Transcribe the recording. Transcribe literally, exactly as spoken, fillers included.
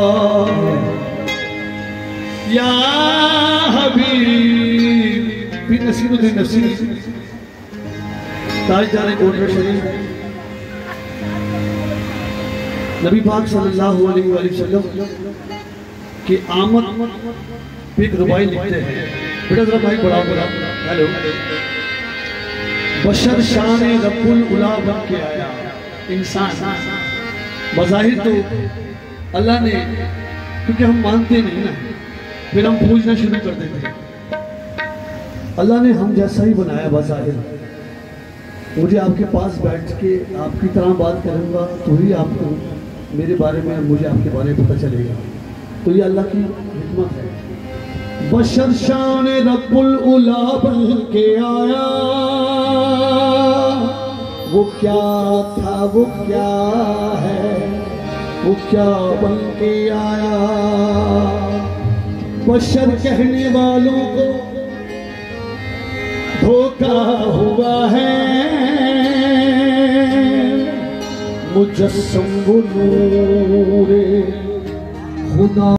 या हबीब भी नसीरुद्दीन नफसी ताजदार कोटरा शरीफ नबी पाक सल्लल्लाहु अलैहि वसल्लम की आमद पे एक रुबाई लिखते हैं। बेटा जरा भाई बड़ा बड़ा हेलो। बशर शान रब्बुल उला बन के आया इंसान। बज़ाहिर तो अल्लाह ने, क्योंकि हम मानते नहीं ना, फिर हम पूछना शुरू कर देते। अल्लाह ने हम जैसा ही बनाया बज़ाहिर। मुझे आपके पास बैठ के आपकी तरह बात करूँगा तो ही आपको मेरे बारे में, मुझे आपके बारे में पता चलेगा। तो ये अल्लाह की हिकमत है। बशर शान रब्बुल उला बन के आया, वो क्या था वो क्या है, वो क्या बन के आया। बशर कहने वालों को धोखा हुआ है, मुजस्सम नूरे खुदा